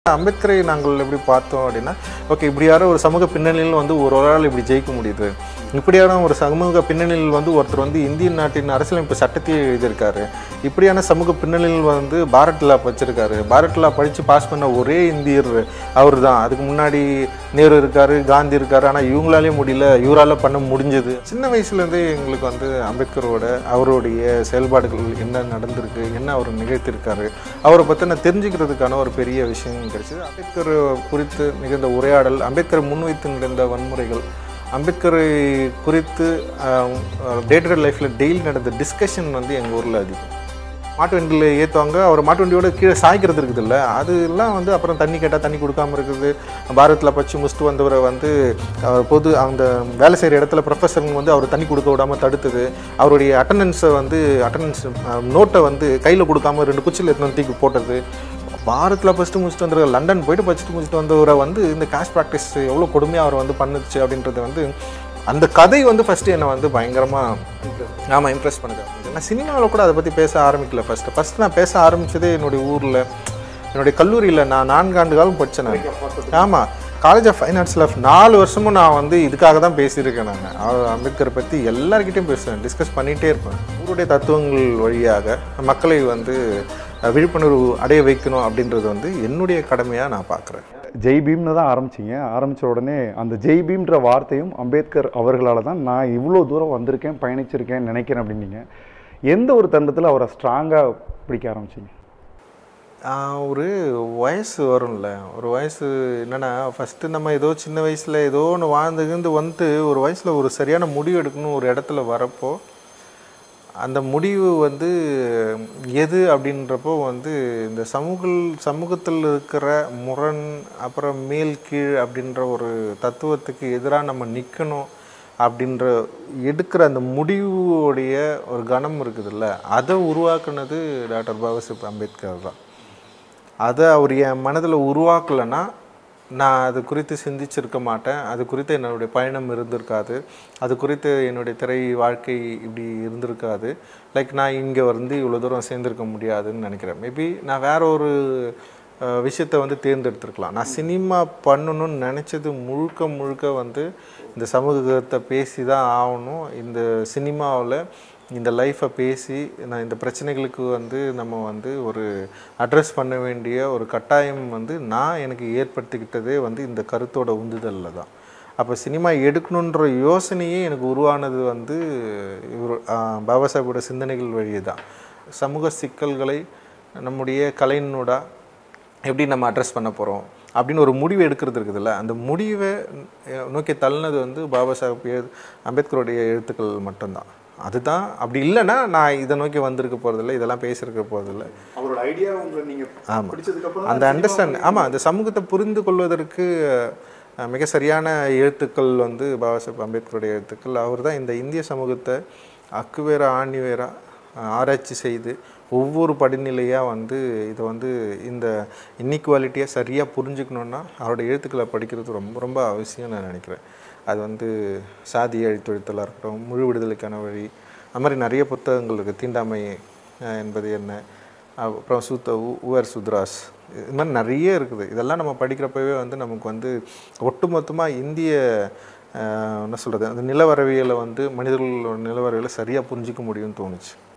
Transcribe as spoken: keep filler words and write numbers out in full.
அம்பேத்கரை நாங்கள் எப்படி பார்த்தோம் அப்படின்னா, ஓகே இப்படியான ஒரு சமூக பின்னணியில் வந்து ஒரு ஆள் இப்படி ஜெயிக்க முடியுது. இப்படியான ஒரு சமூக பின்னணியில் வந்து ஒருத்தர் வந்து இந்திய நாட்டின் அரசியலமைப்பு சட்டத்தையே எழுதியிருக்காரு. இப்படியான சமூக பின்னணியில் வந்து பாரத் லா படிச்சிருக்காரு. பாரத் லா படித்து பாஸ் பண்ண ஒரே இந்தியர் அவர் தான். அதுக்கு முன்னாடி நேரு இருக்கார், காந்தி இருக்கார். ஆனால் இவங்களாலே முடியல, இவரால் பண்ண முடிஞ்சது. சின்ன வயசுலேருந்தே எங்களுக்கு வந்து அம்பேத்கரோட அவருடைய செயல்பாடுகள் என்ன நடந்திருக்கு, என்ன அவர் நிகழ்த்திருக்காரு, அவரை பற்றி நான் தெரிஞ்சுக்கிறதுக்கான ஒரு பெரிய விஷயம் கிடைச்சிது. அம்பேத்கர் குறித்து நிகழ்ந்த உரையாடல், அம்பேத்கர் முன்வைத்து நிகழ்ந்த வன்முறைகள், அம்பேத்கரை குறித்து டே டு டே லைஃப்பில் டெய்லி நடந்த டிஸ்கஷன் வந்து எங்கள் ஊரில் அதிகம். மாட்டு வண்டியில் ஏற்றுவாங்க, அவர் மாட்டு வண்டியோட கீழே சாய்க்கிறது இருக்குது இல்லை, அதெல்லாம் வந்து அப்புறம் தண்ணி கேட்டால் தண்ணி கொடுக்காமல் இருக்குது. பாரத்தில் பச்சு முடிச்சுட்டு வந்தவரை வந்து பொது அந்த வேலை செய்கிற இடத்துல ப்ரொஃபஸருங்க வந்து அவர் தண்ணி கொடுக்க விடாமல் தடுத்தது. அவருடைய அட்டண்டன்ஸை வந்து அட்டண்டன்ஸ் நோட்டை வந்து கையில் கொடுக்காமல் ரெண்டு குச்சியில் எடுத்து தூக்கி போட்டது. பாரத்தில் ஃபஸ்ட்டு முடிச்சுட்டு வந்துரு லண்டன் போய்ட்டு படிச்சுட்டு முடிச்சுட்டு வந்தவரை வந்து இந்த கேஷ் ப்ராக்டிஸ் எவ்வளோ கொடுமையாக அவர் வந்து பண்ணுச்சு அப்படின்றது வந்து அந்த கதை வந்து ஃபஸ்ட்டு என்னை வந்து பயங்கரமாக ஆமாம் இம்ப்ரெஸ் பண்ணுது. நான் சினிமாவில் கூட அதை பற்றி பேச ஆரம்பிக்கல. ஃபஸ்ட்டு ஃபஸ்ட்டு நான் பேச ஆரம்பித்ததே என்னுடைய ஊரில், என்னுடைய கல்லூரியில். நான் நான்காண்டு காலம் படித்தேன் நான். ஆமாம், காலேஜ் ஆஃப் ஃபைன் ஆர்ட்ஸில் நாலு வருஷமும் நான் வந்து இதுக்காக தான் பேசியிருக்கேன். நான் அம்பேத்கரை பற்றி எல்லாருக்கிட்டையும் பேசுவேன், டிஸ்கஸ் பண்ணிகிட்டே இருப்பேன். ஊருடைய தத்துவங்கள் வழியாக மக்களை வந்து விழிப்புணர்வு அடைய வைக்கணும் அப்படின்றது வந்து என்னுடைய கடமையாக நான் பார்க்குறேன். ஜெய் பீம்னு தான் ஆரம்பிச்சிங்க. ஆரம்பித்த உடனே அந்த ஜெய் பீம்ன்ற வார்த்தையும் அம்பேத்கர் அவர்களால் தான் நான் இவ்வளோ தூரம் வந்திருக்கேன், பயணிச்சிருக்கேன் நினைக்கிறேன் அப்படின்னீங்க. எந்த ஒரு தருணத்தில் அவரை ஸ்ட்ராங்காக பிடிக்க ஆரம்பிச்சிங்க? ஒரு வயசு வரும்ல, ஒரு வயசு என்னென்னா ஃபஸ்ட்டு நம்ம ஏதோ சின்ன வயசில் ஏதோ ஒன்று வாழ்ந்துக்கிந்து வந்து ஒரு வயசில் ஒரு சரியான முடிவு எடுக்கணும் ஒரு இடத்துல வரப்போ, அந்த முடிவு வந்து எது அப்படின்றப்போ வந்து இந்த சமூக சமூகத்தில் இருக்கிற முரண், அப்புறம் மேல் கீழ் அப்படின்ற ஒரு தத்துவத்துக்கு எதிராக நம்ம நிற்கணும் அப்படின்ற எடுக்கிற அந்த முடிவுடைய ஒரு கணம் இருக்குதுல்ல, அதை உருவாக்குனது டாக்டர் பாபாசாஹேப் அம்பேத்கர் தான். அதை அவர் என் மனதில் உருவாக்கலைன்னா நான் அது குறித்து சிந்திச்சிருக்க மாட்டேன், அது குறித்து என்னுடைய பயணம் இருந்திருக்காது, அது குறித்து என்னுடைய திரை வாழ்க்கை இப்படி இருந்திருக்காது. லைக் நான் இங்கே வந்து இவ்வளோ தூரம் சேர்ந்துருக்க முடியாதுன்னு நினைக்கிறேன். மேபி நான் வேற ஒரு விஷயத்தை வந்து தேர்ந்தெடுத்துருக்கலாம். நான் சினிமா பண்ணணும்னு நினச்சது முழுக்க முழுக்க வந்து இந்த சமூகத்தை பேசி தான் ஆகணும். இந்த சினிமாவில் இந்த லைஃப்பை பேசி நான் இந்த பிரச்சனைகளுக்கு வந்து நம்ம வந்து ஒரு அட்ரஸ் பண்ண வேண்டிய ஒரு கட்டாயம் வந்து நான் எனக்கு ஏற்படுத்திக்கிட்டதே வந்து இந்த கருத்தோட உந்துதலில் தான். அப்போ சினிமா எடுக்கணுன்ற யோசனையே எனக்கு உருவானது வந்து இவர் பாபாசாஹேபோட சிந்தனைகள் வழியே தான். சமூக சிக்கல்களை நம்முடைய கலைஞனோட எப்படி நம்ம அட்ரஸ் பண்ண போகிறோம் அப்படின்னு ஒரு முடிவு எடுக்கிறது இருக்குதுல்ல, அந்த முடிவை நோக்கி தள்ளினது வந்து பாபாசாஹேப் அம்பேத்கருடைய எழுத்துக்கள் மட்டும்தான். அதுதான். அப்படி இல்லைன்னா நான் இதை நோக்கி வந்திருக்க போகிறதில்ல, இதெல்லாம் பேசியிருக்க போகிறதில்ல. அவரோட ஐடியா உங்களை நீங்கள் ஆமாம், அந்த அண்டர்ஸ்டாண்ட் ஆமாம் அந்த சமூகத்தை புரிந்து கொள்வதற்கு மிக சரியான எழுத்துக்கள் வந்து பாபாசாஹேப் அம்பேத்கருடைய எழுத்துக்கள். அவர் தான் இந்த இந்திய சமூகத்தை அக்குவேரா ஆணிவேரா ஆராய்ச்சி செய்து ஒவ்வொரு படிநிலையாக வந்து இதை வந்து இந்த இன்இக்வாலிட்டியை சரியாக புரிஞ்சுக்கணுன்னா அவரோட எழுத்துக்களை படிக்கிறது ரொம்ப ரொம்ப அவசியம் நான் நினைக்கிறேன். அது வந்து சாதிய அழித்தொழித்தலாக இருக்கட்டும், முழு விடுதலைக்கான வழி, அது மாதிரி நிறைய புத்தகங்கள் இருக்குது. தீண்டாமை என்பது என்ன, அப்புறம் சூத்த உவர் சுத்ராஸ், இது மாதிரி நிறைய இருக்குது. இதெல்லாம் நம்ம படிக்கிறப்பவே வந்து நமக்கு வந்து ஒட்டுமொத்தமாக இந்திய என்ன சொல்கிறது அந்த நிலவரவியலை வந்து மனிதர்களோட நிலவரவியலை சரியாக புரிஞ்சிக்க முடியும்னு தோணுச்சு.